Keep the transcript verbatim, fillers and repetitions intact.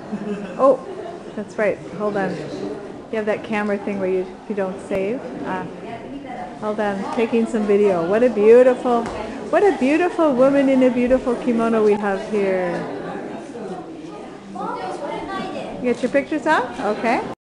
Oh, that's right. Hold on. You have that camera thing where you, you don't save. Ah. Hold on. Taking some video. What a beautiful, what a beautiful woman in a beautiful kimono we have here. You get your pictures out? Okay.